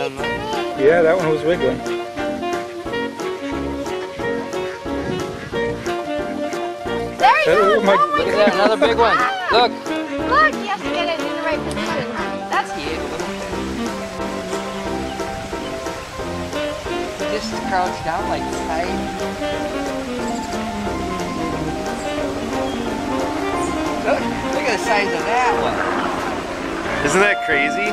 wiggling. Yeah, that one was wiggling. There he goes! Oh my, Look at that, another big one. Look. Look, he has to get it in the right position. That's cute. Just crouch down like tight. Look at the size of that one. Isn't that crazy?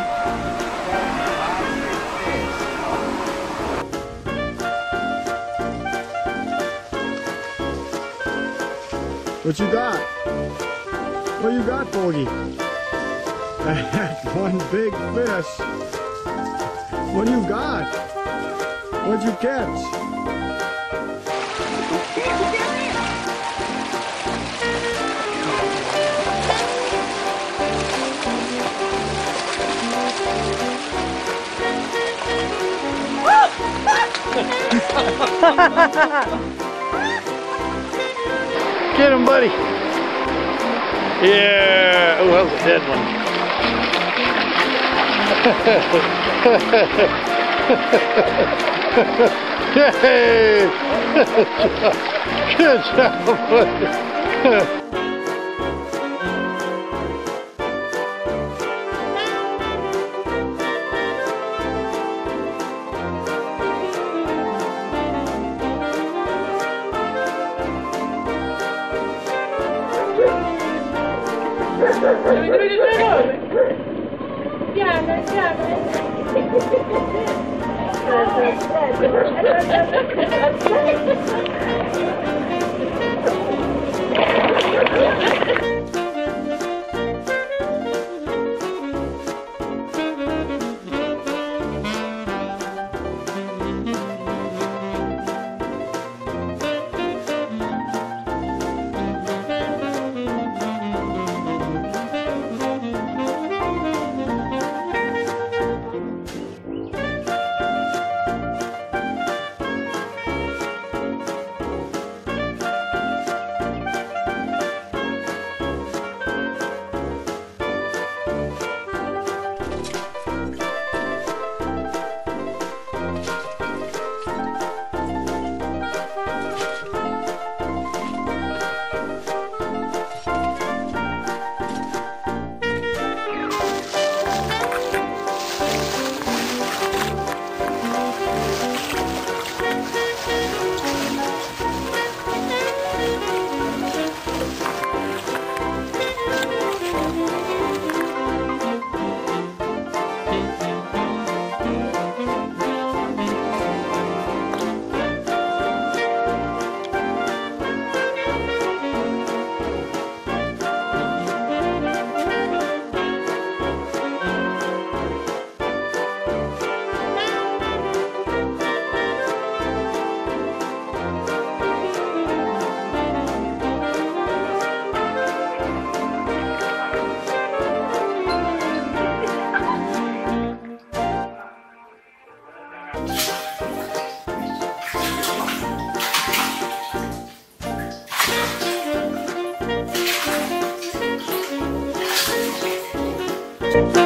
What you got? What you got, Bogey? That's one big fish. What do you got? What'd you catch? Get him, buddy. Yeah. Oh, that was a dead one. Yay! Good job, buddy. Thank you.